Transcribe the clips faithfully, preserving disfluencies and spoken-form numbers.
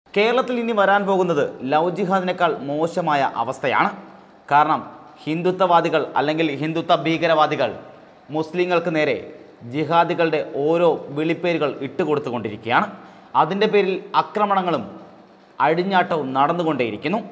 കേരളത്തിൽ ഇനി വരാൻ പോകുന്നത് ലവ് ജിഹാദിനേക്കാൾ മോശമായ അവസ്ഥയാണ്. കാരണം ഹിന്ദുത്വവാദികൾ അല്ലെങ്കിൽ ഹിന്ദുത്വ ഭീകരവാദികൾ മുസ്ലിങ്ങൾക്ക് നേരെ ജിഹാദികളുടെ ഓരോ വിളിപ്പേരുകൾ ഇട്ടുകൊടുത്തുകൊണ്ടിരിക്കുകയാണ്. അതിൻ്റെ പേരിൽ ആക്രമണങ്ങളും അഴിഞ്ഞാട്ടവും നടന്നുകൊണ്ടേയിരിക്കുന്നു.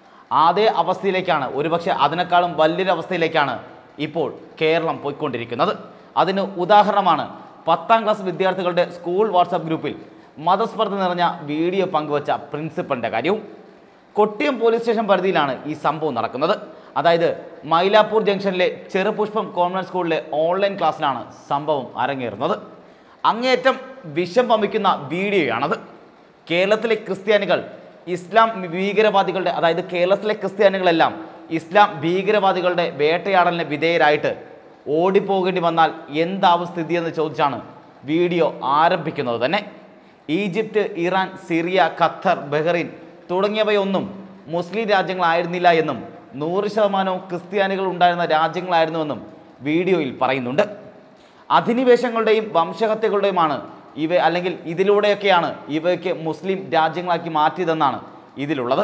അതേ അവസ്ഥയിലേക്കാണ്, ഒരുപക്ഷെ അതിനേക്കാളും വലിയൊരവസ്ഥയിലേക്കാണ് ഇപ്പോൾ കേരളം പോയിക്കൊണ്ടിരിക്കുന്നത്. അതിന് ഉദാഹരണമാണ് പത്താം ക്ലാസ് വിദ്യാർത്ഥികളുടെ സ്കൂൾ വാട്സാപ്പ് ഗ്രൂപ്പിൽ മതസ്പർദ്ധ നിറഞ്ഞ വീഡിയോ പങ്കുവച്ച പ്രിൻസിപ്പലിൻ്റെ കാര്യവും. കൊട്ടിയം പോലീസ് സ്റ്റേഷൻ പരിധിയിലാണ് ഈ സംഭവം നടക്കുന്നത്. അതായത് മൈലാപ്പൂർ ജംഗ്ഷനിലെ ചെറുപുഷ്പം കോൺവെന്റ് സ്കൂളിലെ ഓൺലൈൻ ക്ലാസ്സിലാണ് സംഭവം അരങ്ങേറുന്നത്. അങ്ങേയറ്റം വിഷം വമിക്കുന്ന വീഡിയോയാണത്. കേരളത്തിലെ ക്രിസ്ത്യാനികൾ ഇസ്ലാം ഭീകരവാദികളുടെ, അതായത് കേരളത്തിലെ ക്രിസ്ത്യാനികളെല്ലാം ഇസ്ലാം ഭീകരവാദികളുടെ വേട്ടയാടലിന് വിധേയരായിട്ട് ഓടിപ്പോകേണ്ടി വന്നാൽ എന്താവും സ്ഥിതിയെന്ന് ചോദിച്ചാണ് വീഡിയോ ആരംഭിക്കുന്നത് തന്നെ. Egypt, Iran, Syria, Qatar, Bahrain തുടങ്ങിയവയൊന്നും മുസ്ലിം രാജ്യങ്ങളായിരുന്നില്ല എന്നും നൂറ് ശതമാനവും ക്രിസ്ത്യാനികൾ ഉണ്ടായിരുന്ന രാജ്യങ്ങളായിരുന്നുവെന്നും വീഡിയോയിൽ പറയുന്നുണ്ട്. അധിനിവേശങ്ങളുടെയും വംശഹത്യകളുടെയുമാണ് ഇവ, അല്ലെങ്കിൽ ഇതിലൂടെയൊക്കെയാണ് ഇവയ്ക്ക് മുസ്ലിം രാജ്യങ്ങളാക്കി മാറ്റിയതെന്നാണ് ഇതിലുള്ളത്.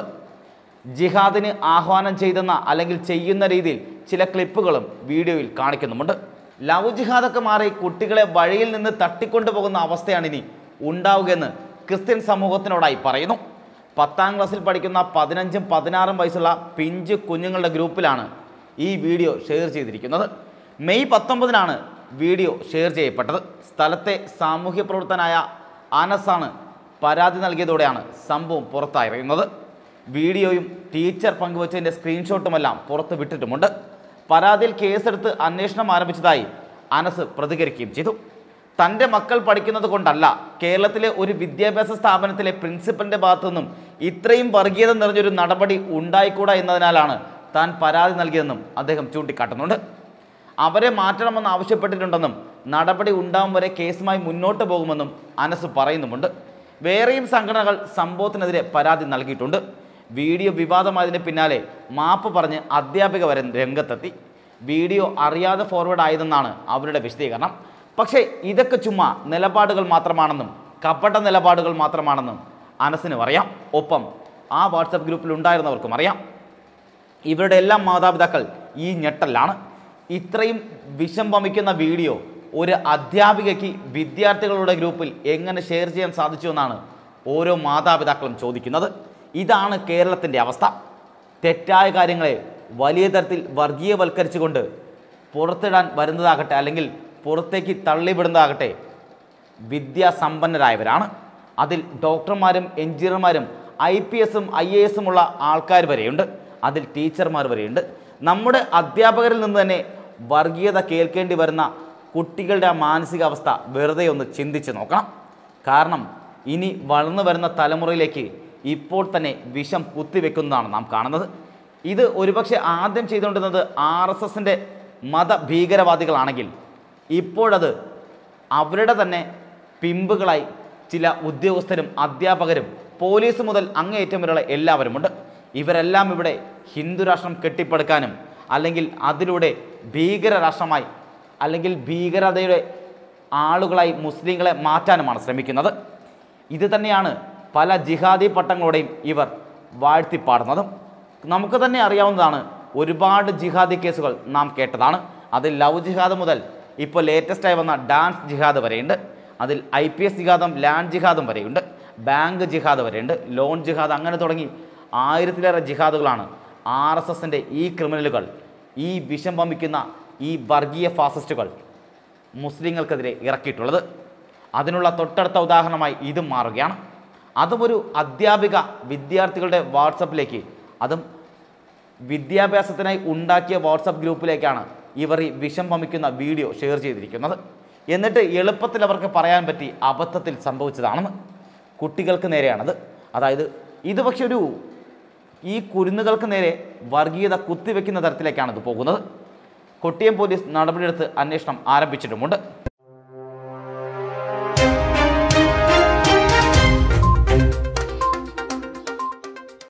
ജിഹാദിന് ആഹ്വാനം ചെയ്തെന്ന അല്ലെങ്കിൽ ചെയ്യുന്ന രീതിയിൽ ചില ക്ലിപ്പുകളും വീഡിയോയിൽ കാണിക്കുന്നുമുണ്ട്. ലവ് ജിഹാദൊക്കെ മാറി കുട്ടികളെ വഴിയിൽ നിന്ന് തട്ടിക്കൊണ്ടുപോകുന്ന അവസ്ഥയാണ് ഇനി ഉണ്ടാവുകയെന്ന് ക്രിസ്ത്യൻ സമൂഹത്തിനോടായി പറയുന്നു. പത്താം ക്ലാസ്സിൽ പഠിക്കുന്ന പതിനഞ്ചും പതിനാറും വയസ്സുള്ള പിഞ്ച് കുഞ്ഞുങ്ങളുടെ ഗ്രൂപ്പിലാണ് ഈ വീഡിയോ ഷെയർ ചെയ്തിരിക്കുന്നത്. മെയ് പത്തൊമ്പതിനാണ് വീഡിയോ ഷെയർ ചെയ്യപ്പെട്ടത്. സ്ഥലത്തെ സാമൂഹ്യ പ്രവർത്തനായ അനസാണ് പരാതി നൽകിയതോടെയാണ് സംഭവം പുറത്തായിരുന്നത്. വീഡിയോയും ടീച്ചർ പങ്കുവച്ചതിൻ്റെ സ്ക്രീൻഷോട്ടുമെല്ലാം പുറത്ത് വിട്ടിട്ടുമുണ്ട്. പരാതിയിൽ കേസെടുത്ത് അന്വേഷണം ആരംഭിച്ചതായി അനസ് പ്രതികരിക്കുകയും ചെയ്തു. തൻ്റെ മക്കൾ പഠിക്കുന്നത് കൊണ്ടല്ല, കേരളത്തിലെ ഒരു വിദ്യാഭ്യാസ സ്ഥാപനത്തിലെ പ്രിൻസിപ്പലിൻ്റെ ഭാഗത്തു നിന്നും ഇത്രയും വർഗീയത നിറഞ്ഞൊരു നടപടി ഉണ്ടായിക്കൂടാ എന്നതിനാലാണ് താൻ പരാതി നൽകിയതെന്നും അദ്ദേഹം ചൂണ്ടിക്കാട്ടുന്നുണ്ട്. അവരെ മാറ്റണമെന്ന് ആവശ്യപ്പെട്ടിട്ടുണ്ടെന്നും നടപടി ഉണ്ടാവും വരെ കേസുമായി മുന്നോട്ട് പോകുമെന്നും അനസ് പറയുന്നുമുണ്ട്. വേറെയും സംഘടനകൾ സംഭവത്തിനെതിരെ പരാതി നൽകിയിട്ടുണ്ട്. വീഡിയോ വിവാദമായതിന് പിന്നാലെ മാപ്പ് പറഞ്ഞ് അധ്യാപിക വരെ രംഗത്തെത്തി. വീഡിയോ അറിയാതെ ഫോർവേഡ് ആയതെന്നാണ് അവരുടെ വിശദീകരണം. പക്ഷേ ഇതൊക്കെ ചുമ്മാ നിലപാടുകൾ മാത്രമാണെന്നും കപട നിലപാടുകൾ മാത്രമാണെന്നും അനസിനും അറിയാം. ഒപ്പം ആ വാട്സപ്പ് ഗ്രൂപ്പിൽ ഉണ്ടായിരുന്നവർക്കും അറിയാം. ഇവരുടെ എല്ലാം മാതാപിതാക്കൾ ഈ ഞെട്ടലാണ്. ഇത്രയും വിഷം വമിക്കുന്ന വീഡിയോ ഒരു അധ്യാപികയ്ക്ക് വിദ്യാർത്ഥികളുടെ ഗ്രൂപ്പിൽ എങ്ങനെ ഷെയർ ചെയ്യാൻ സാധിച്ചു എന്നാണ് ഓരോ മാതാപിതാക്കളും ചോദിക്കുന്നത്. ഇതാണ് കേരളത്തിൻ്റെ അവസ്ഥ. തെറ്റായ കാര്യങ്ങളെ വലിയ തരത്തിൽ വർഗീയവൽക്കരിച്ചുകൊണ്ട് പുറത്തിടാൻ വരുന്നതാകട്ടെ, അല്ലെങ്കിൽ പുറത്തേക്ക് തള്ളിവിടുന്നതാകട്ടെ വിദ്യാസമ്പന്നരായവരാണ്. അതിൽ ഡോക്ടർമാരും എഞ്ചിനീയർമാരും ഐ പി എസും ഐ എ എസും ഉള്ള ആൾക്കാർ വരെയുണ്ട്. അതിൽ ടീച്ചർമാർ വരെയുണ്ട്. നമ്മുടെ അധ്യാപകരിൽ നിന്ന് തന്നെ വർഗീയത കേൾക്കേണ്ടി വരുന്ന കുട്ടികളുടെ ആ മാനസികാവസ്ഥ വെറുതെ ഒന്ന് ചിന്തിച്ച് നോക്കണം. കാരണം ഇനി വളർന്നു വരുന്ന തലമുറയിലേക്ക് ഇപ്പോൾ തന്നെ വിഷം കുത്തിവെക്കുന്നതാണ് നാം കാണുന്നത്. ഇത് ഒരുപക്ഷെ ആദ്യം ചെയ്തുകൊണ്ടിരുന്നത് ആർ എസ് എസിൻ്റെ മതഭീകരവാദികളാണെങ്കിൽ ഇപ്പോഴത് അവരുടെ തന്നെ പിമ്പുകളായി ചില ഉദ്യോഗസ്ഥരും അധ്യാപകരും പോലീസ് മുതൽ അങ്ങേയറ്റം വരെയുള്ള എല്ലാവരുമുണ്ട്. ഇവരെല്ലാം ഇവിടെ ഹിന്ദു രാഷ്ട്രം കെട്ടിപ്പടുക്കാനും അല്ലെങ്കിൽ അതിലൂടെ ഭീകര രാഷ്ട്രമായി അല്ലെങ്കിൽ ഭീകരതയുടെ ആളുകളായി മുസ്ലിങ്ങളെ മാറ്റാനുമാണ് ശ്രമിക്കുന്നത്. ഇത് തന്നെയാണ് പല ജിഹാദി പട്ടങ്ങളോടെയും ഇവർ വാഴ്ത്തിപ്പാടുന്നതും. നമുക്ക് തന്നെ അറിയാവുന്നതാണ്, ഒരുപാട് ജിഹാദി കേസുകൾ നാം കേട്ടതാണ്. അതിൽ ലവ് ജിഹാദ് മുതൽ ഇപ്പോൾ ലേറ്റസ്റ്റായി വന്ന ഡാൻസ് ജിഹാദ് വരെയുണ്ട്. അതിൽ ഐ പി എസ് ജിഹാദും ലാൻഡ് ജിഹാദും വരെയുണ്ട്. ബാങ്ക് ജിഹാദ് വരെയുണ്ട്. ലോൺ ജിഹാദ്, അങ്ങനെ തുടങ്ങി ആയിരത്തിലേറെ ജിഹാദുകളാണ് ആർ എസ് എസിൻ്റെ ഈ ക്രിമിനലുകൾ, ഈ വിഷം വമിക്കുന്ന ഈ വർഗീയ ഫാസിസ്റ്റുകൾ മുസ്ലിങ്ങൾക്കെതിരെ ഇറക്കിയിട്ടുള്ളത്. അതിനുള്ള തൊട്ടടുത്ത ഉദാഹരണമായി ഇതും മാറുകയാണ്. അതും ഒരു അധ്യാപിക വിദ്യാർത്ഥികളുടെ വാട്സപ്പിലേക്ക്, അതും വിദ്യാഭ്യാസത്തിനായി ഉണ്ടാക്കിയ വാട്സപ്പ് ഗ്രൂപ്പിലേക്കാണ് ഇവർ ഈ വിഷം വമിക്കുന്ന വീഡിയോ ഷെയർ ചെയ്തിരിക്കുന്നത്. എന്നിട്ട് എളുപ്പത്തിൽ അവർക്ക് പറയാൻ പറ്റി അബദ്ധത്തിൽ സംഭവിച്ചതാണെന്ന്. കുട്ടികൾക്ക് നേരെയാണത്. അതായത് ഇത് പക്ഷെ ഒരു ഈ കുരുന്നുകൾക്ക് നേരെ വർഗീയത കുത്തിവെക്കുന്ന തരത്തിലേക്കാണ് ഇത് പോകുന്നത്. കൊട്ടിയം പോലീസ് നടപടിയെടുത്ത് അന്വേഷണം ആരംഭിച്ചിട്ടുമുണ്ട്.